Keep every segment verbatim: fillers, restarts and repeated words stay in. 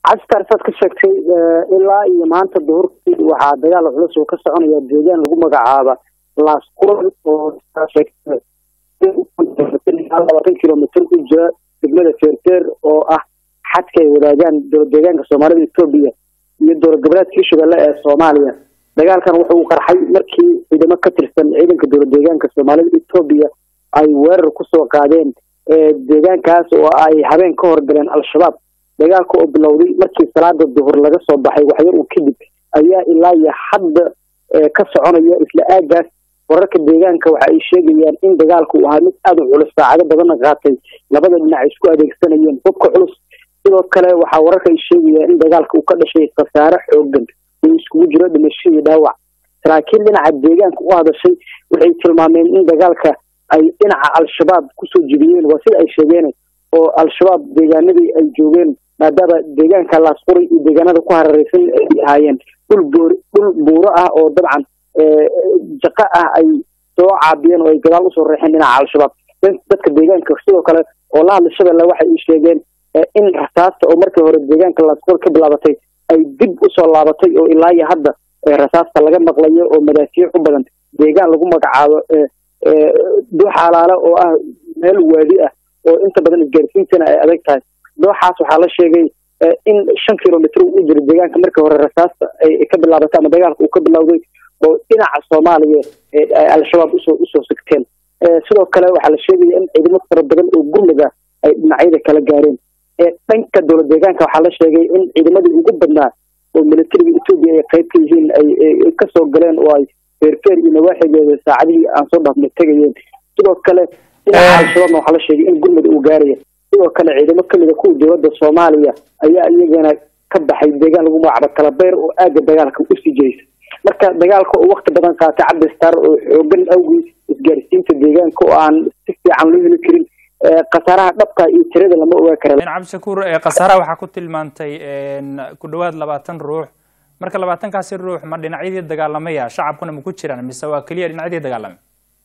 عسكر صدق شكتي إلا يمانت الظهور وعادية العلوس وكسرنا يديان لهم مجعابة لا سكون وشكت على كيلومتر إجراء بجملة فيرتر أو أح حتى وداجان داجان الصومالية التوبية يدور قبلات كيشوا لا الصومالية دجال كان وحو قرحي مركي إذا ما كترسن عيدن كدور داجان الصومالية التوبية أي ور كسر قاعدين داجان كاس وأي حبين كهر بين الشباب dagaalka oo bilowday markii salaada duhur laga soo baxay wax yar uu kadib ayaa ilaa iyo xad ka soconaya isla aagaas wararka deegaanka waxa ay sheegayaan in dagaalku uu ahaa mid aad u culus saacado badan qaatay labada dhinac isku adeegsanayeen hubka culus sidoo kale waxa wararka ay sheegayaan in dagaalku uu ka dhashay khasaare xooggan oo isku jiro dhimasho iyo dhaawac laakiin dhinaca deegaanka u hadashay waxay tilmaameen in dagaalka ay dhinaca al-shabaab ku soo jibiyeen waa sida ay sheegeen oo al-shabaab deegaanadii ay joogeen maadaama deegaanka la asquri iyo deegaanada ku hareeraysan ay ahaayeen dhul dhul buuro ah oo dabcan jaqa ah ay soo caabiyeen oo ay gadaal u soo reexeen dhinaca al-shabaab dadka deegaanka sidoo kale oo la hadlay Shabeelle waxay u sheegeen in rasaasta oo markii hore deegaanka la asqur ka bilaabatay ay dib u soo laabatay oo ilaa iyo hadda rasaasta laga maqlayo oo madaafiic u badan deegaan lagu magacaabo duuxalaala oo ah meel waadi ah oo inta badan isgaarsiintana ay adag tahay dooxaas waxaa la sheegay in shan kilomitir u jiro deegaanka markii hore rasaasta ay ka bilaabatay ama dagaalka uu ka bilowday oo dhinaca Soomaaliya ay al-shabaab usoo usoo sigteen sidoo kale waxaa la sheegay in ciidamo fara badan oo gurmada ay dhinacyada kala gaareen dhanka dowladda deegaanka waxaa la sheegay in ciidamadii ugu badnaa oo militariga Itoobiya ay qayb ka yihiin ay ka soo galeen oo ay feerfeer iyo nawaaxigeeda saacadihii aan soo dhaafnay tagayeen sidoo kale dhinaca al-shabaab waxaa la sheegay in gurmada uu gaarayo sidoo kale ciidamo kamid ah kuwa dowladda Soomaaliya ayaa iyagana ka baxay deegaan lagu magacaabo Kalabeer oo aaga dagaalka u sii jeeyay marka dagaalka oo waqti badan qaatay Cabdi Star oo xoogan awgeed isgaarsiinta deegaanka oo aan si fiican loo heli karin qasaaraha dhabta iyo tirada lama ogaa karo Cabdi Shakuur qasaaraha waxa ku tilmaantay ku dhawaad labaatan ruux marka labaatan kaasi ruux ma dhinacyadii dagaalamaya shacabkuna ma ku jiraan mise waa kaliya dhinacyadii dagaalamay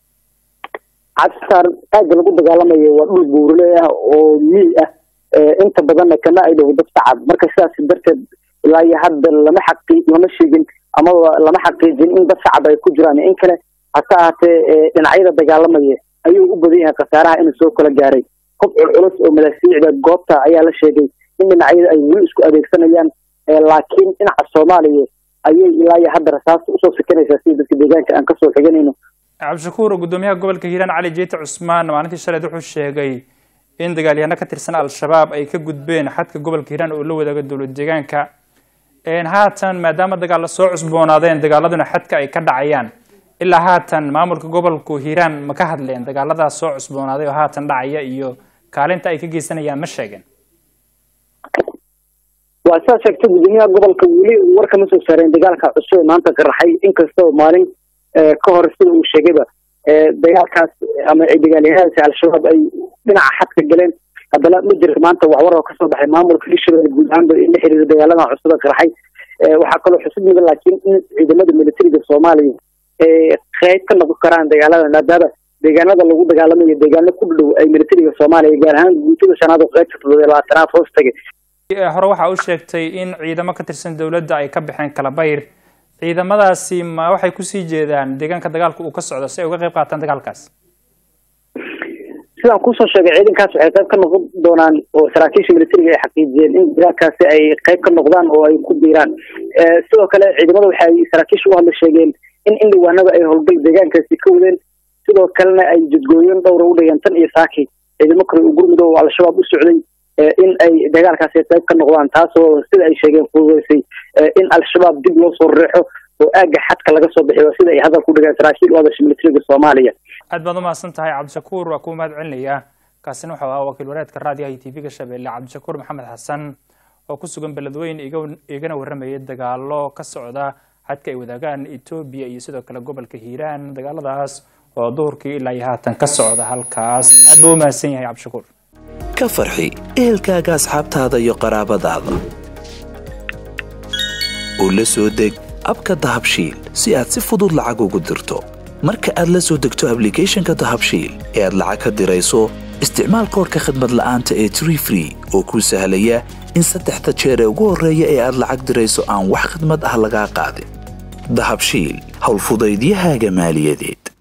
عسكر أجل قد قال لي وقول بورليه ومية أنت بدنا كنا إذا بدك تعب مركز ساس درت لا يحد لما حقي لما شيء أما لما حقي جن إن بس عبا يكجراني إن كلا حتى إن عيدا بقال لي أيوه بديها قصارها إن السوق كله جاري قب العرس وملاسيع الجوبتا أيها الشيء إن عيدا أيوه إسكو أديك سنيان لكن إن الصومالية أيوه لا يحد رصاص وصل سكنة سياسية بس بيجان كأن كسر حجنينه عبد الشكور قدوميها قبل كهيران علي جيت عثمان معناتي شرد وحش شيء إن دقال يانا كترسن على الشباب أي كجود بين حتى قبل كهيران أولو ده قدول الدجان كا إن هاتن ما دام دقال الصوع عصبون هذين دقال لدنا حتى أي كذا عيان إلا هاتن مامور قبل كهيران مكهد لين دقال لدا الصوع عصبون هذين وهاتن دعية إيو كالين تأي كجي سنة يا مشاجن وأساس يكتب الدنيا قبل كولي وركم مسوا سرين دقال كعصور ما أنت كرحي إنك استوى مالين كهر سيد وشجبة دجال كاس أما دجال هذا على الشباب أي بناء حتى الجلين هذا لا مدرك ما أنت وعورة وكسر بحي مامور كل شيء يقول عنده اللي حرير دجال ما عصبك رحي وحقله حسب من لكن إذا ما دم الملتري الصومالي خايف كنا بكران دجال هذا دابا دجال هذا اللي هو دجال من دجال كله أي ملتري الصومالي قال هان وتو سنة وقت لا تناف وسطك هروح أقول شيء إن عيدا ما كترسن دولة داي كبحين كلابير ciidamadaasi ma waxay ku sii jeedaan deegaanka dagaalka uu ka socdo si ay uga qayb qaataan dagaalkaas sidaan ku soo sheegay ciidankaas waxay qayb ka noqon doonaan oo saraakiisha militariga ay xaqiijiyeen in dagaalkaasi ay qayb ka noqdaan oo ay ku biiraan sidoo kale ciidamada waxay saraakiisha u hadla sheegeen in indhawaanada ay howlgal deegaankaasi ka wadeen sidoo kalena ay jidgooyin dhowr u dhigeen tan iyo saaki ciidamo kale u gurmud oo al-shabaab u socday in ay dagaalkaasi qayb ka noqdaan taasoo sida ay sheegeen fududeysay in al-shabaab dib loo soo reexo oo aaga xadka laga soo bixiyo sida ay hadal ku dhigaan saraakiil u hadashay militariga Soomaaliya aad baad u mahadsan tahay Cabdi Shakuur waa ku mahad celinayaa kaasina waxa uu wakiil wareedka raadiyaha iyo T V-ga Shabeelle Cabdi Shakuur Maxamed Xasan oo ku sugan beledweyne igana warramaya dagaalo ka socda xadka ay wadaagaan Itoobiya iyo sidoo kale gobolka Hiiraan dagaaladaas oo duurkii ilaa iyo haatan ka socda halkaas aad buu mahadsan yahay Cabdi Shakuur ka farxi ehelkaaga asxaabtaada iyo qaraabadaada oo la soo deg abka dahabshiil si aad si fudud lacag ugu dirto marka aad la soo degto applicationka dahabshiil ee aad lacag ka dirayso isticmaal koodhka khidmad la'aanta ee Tree Free oo ku sahlaya in saddexda jeer ee ugu horreeya ee aad lacag dirayso aan wax khidmad ah lagaa qaadin. dahabshiil howlfudaydiyahaaga maaliyadeed.